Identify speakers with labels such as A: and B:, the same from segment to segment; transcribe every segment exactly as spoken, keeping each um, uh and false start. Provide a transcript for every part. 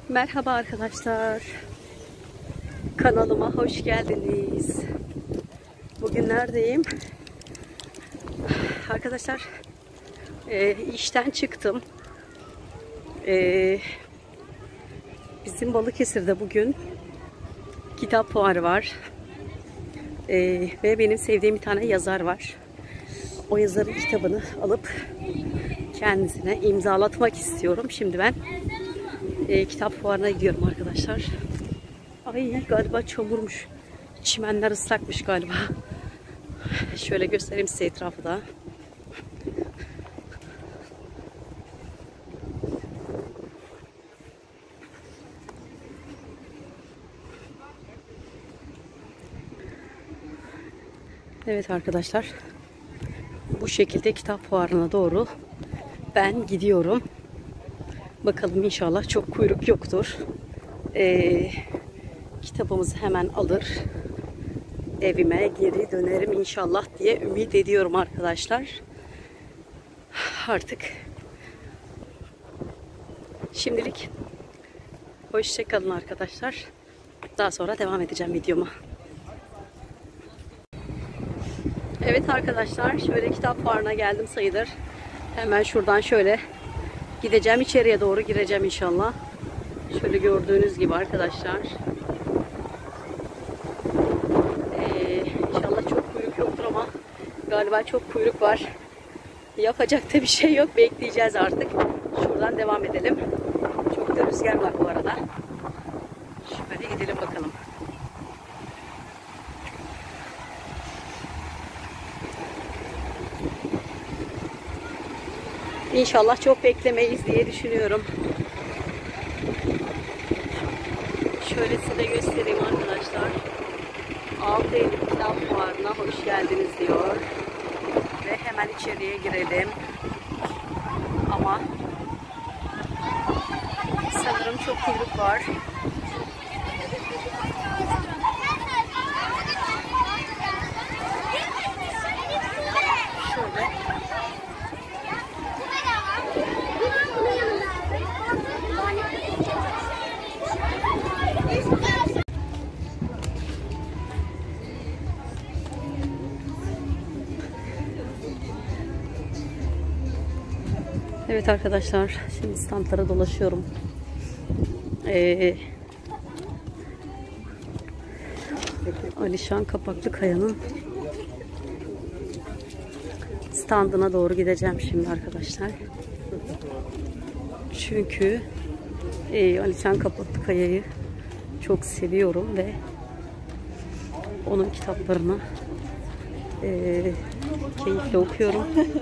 A: Merhaba arkadaşlar. Kanalıma hoş geldiniz. Bugün neredeyim? Arkadaşlar e, işten çıktım. E, bizim Balıkesir'de bugün kitap fuarı var. E, ve benim sevdiğim bir tane yazar var. O yazarın kitabını alıp kendisine imzalatmak istiyorum. Şimdi ben e, kitap fuarına gidiyorum arkadaşlar. Ay galiba çamurmuş. Çimenler ıslakmış galiba. Şöyle göstereyim size etrafı da. Evet arkadaşlar. Bu şekilde kitap fuarına doğru ben gidiyorum. Bakalım inşallah çok kuyruk yoktur. Ee, kitabımızı hemen alır. Evime geri dönerim inşallah diye ümit ediyorum arkadaşlar. Artık şimdilik hoşça kalın arkadaşlar. Daha sonra devam edeceğim videoma. Evet arkadaşlar, şöyle kitap fuarına geldim sayılır. Hemen şuradan şöyle gideceğim, içeriye doğru gireceğim inşallah. Şöyle gördüğünüz gibi arkadaşlar. Ee, inşallah çok kuyruk yoktur ama galiba çok kuyruk var. Yapacak da bir şey yok. Bekleyeceğiz artık. Şuradan devam edelim. Çok da rüzgar var bu arada. Şöyle gidelim bakalım. İnşallah çok beklemeyiz diye düşünüyorum. Şöyle size göstereyim arkadaşlar. altı Eylül Kitap Fuarı'na hoş geldiniz diyor. Ve hemen içeriye girelim. Ama sanırım çok kuyruk var. Şöyle. Evet arkadaşlar, şimdi standlara dolaşıyorum. Ee, Alişan Kapaklıkaya'nın standına doğru gideceğim şimdi arkadaşlar. Çünkü e, Alişan Kapaklıkaya'yı çok seviyorum ve onun kitaplarını e, keyifle okuyorum.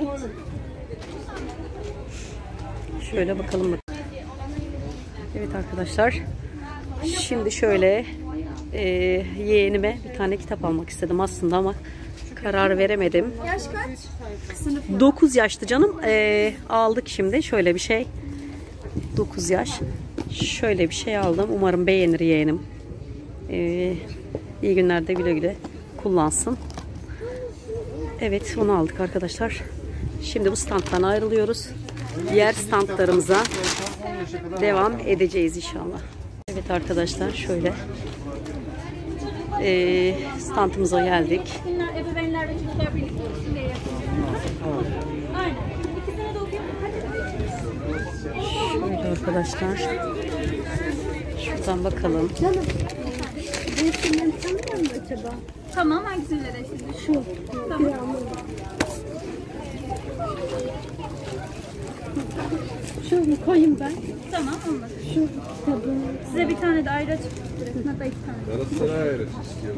A: Şöyle bakalım. Evet arkadaşlar. Şimdi şöyle e, yeğenime bir tane kitap almak istedim aslında ama karar veremedim.
B: Yaş kaç?
A: dokuz yaştı canım. E, aldık şimdi. Şöyle bir şey. dokuz yaş. Şöyle bir şey aldım. Umarım beğenir yeğenim. E, iyi günlerde güle güle kullansın. Evet, onu aldık arkadaşlar. Şimdi bu standtan ayrılıyoruz. Diğer standlarımıza devam edeceğiz inşallah. Evet arkadaşlar, şöyle e, standımıza geldik.
B: Ebeveynler ve çocuklar birlikte olsun diye yapıyoruz. Aynen. İkisine de okuyayım.
A: Şöyle arkadaşlar. Şuradan bakalım.
B: Resimden tanıyor musun acaba? Tamam, hangisini de şimdi? Şu. Tamam. Şunu koyayım ben. Tamam, olmaz. Şu tabii. Size bir tane de ayrı açıp bırakın. Hatta iki tane.
C: Galatasaray ayrı istiyor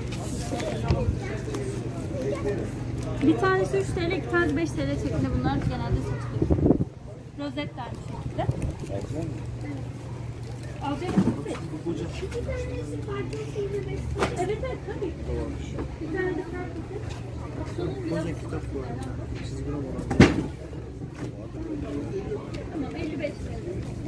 C: bu.
B: Bir tanesi üç TL, iki tanesi beş TL şeklinde bunlar genelde satılıyor. Rozetler bu şekilde. Alacak mısın? Bir tanesi farklısıydı beş TL. Evet evet tabii. Bir tane de farklısı. Koca kitap bu arada. Çizgi roman. Tamam, elli beş TL.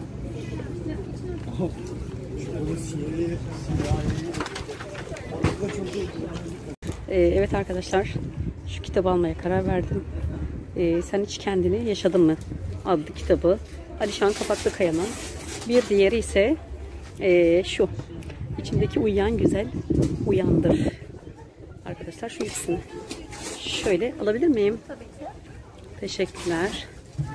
A: Ee, evet arkadaşlar, şu kitabı almaya karar verdim. Ee, Sen Hiç Kendini Yaşadın mı adlı kitabı. Alişan Kapaklıkaya'nın Bir diğeri ise ee, şu. İçindeki uyuyan güzel uyandır. Arkadaşlar şu ikisini. Şöyle alabilir miyim?
B: Tabii ki.
A: Teşekkürler.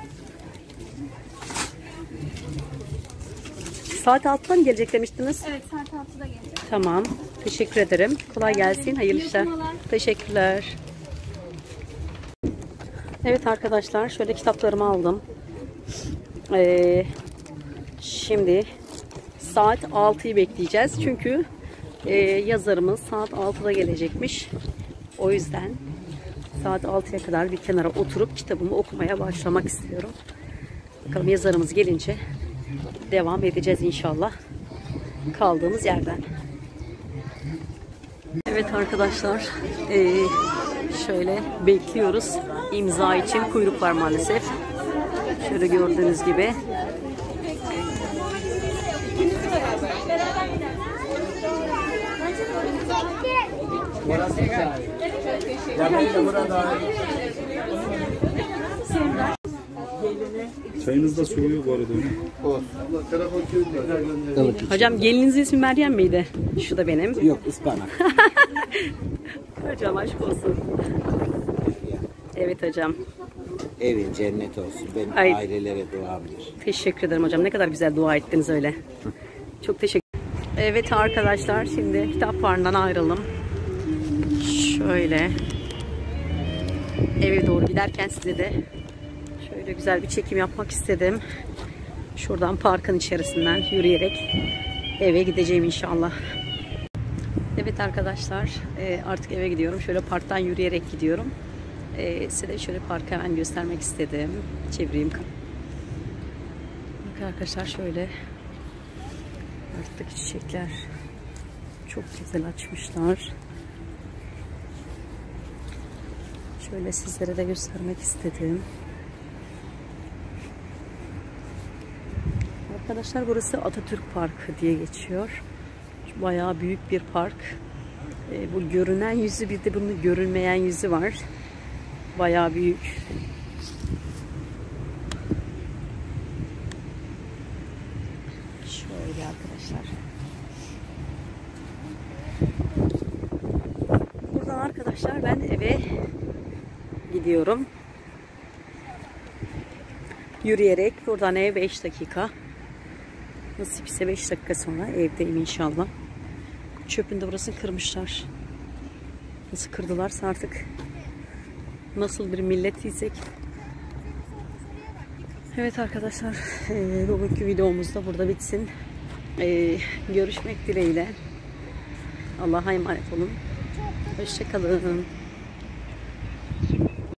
A: Saat altıda mı gelecek demiştiniz?
B: Evet, saat altıda gelecek.
A: Tamam. Teşekkür ederim. Kolay gelsin. Hayırlı işler.
B: Yapmalar.
A: Teşekkürler. Evet arkadaşlar. Şöyle kitaplarımı aldım. Ee, şimdi saat altıyı bekleyeceğiz. Çünkü e, yazarımız saat altıda gelecekmiş. O yüzden saat altıya kadar bir kenara oturup kitabımı okumaya başlamak istiyorum. Bakalım yazarımız gelince devam edeceğiz inşallah kaldığımız yerden. Evet arkadaşlar, ee, şöyle bekliyoruz. İmza için kuyruk var maalesef. Şöyle gördüğünüz gibi.
C: Çayınız da soğuyor bu arada. Telefon kilitli.
A: Hocam gelinizin ismi Meryem miydi? Şu da benim.
D: Yok, ıspanak.
A: Hocam aşk olsun. Evet hocam.
D: Evin cennet olsun. Benim
A: Ay.
D: ailelere duamdır.
A: Teşekkür ederim hocam. Ne kadar güzel dua ettiniz öyle. Çok teşekkür ederim. Evet arkadaşlar, şimdi kitap fuarından ayrıldım. Şöyle eve doğru giderken size de şöyle güzel bir çekim yapmak istedim. Şuradan parkın içerisinden yürüyerek eve gideceğim inşallah. Evet arkadaşlar, artık eve gidiyorum. Şöyle parktan yürüyerek gidiyorum. Size de şöyle parkı hemen göstermek istedim. Çevireyim. Bak arkadaşlar, şöyle artık çiçekler çok güzel açmışlar. Şöyle sizlere de göstermek istedim. Arkadaşlar burası Atatürk Parkı diye geçiyor. Bayağı büyük bir park. E, bu görünen yüzü, bir de bunun görünmeyen yüzü var. Bayağı büyük. Şöyle arkadaşlar. Buradan arkadaşlar ben eve gidiyorum. Yürüyerek buradan ev beş dakika. Nasipse beş dakika sonra evdeyim inşallah. Çöpün de burasını kırmışlar. Nasıl kırdılarsa artık, nasıl bir milletiysek. Evet arkadaşlar, e, bugünkü videomuz da burada bitsin. E, görüşmek dileğiyle. Allah'a emanet olun. Hoşça kalın.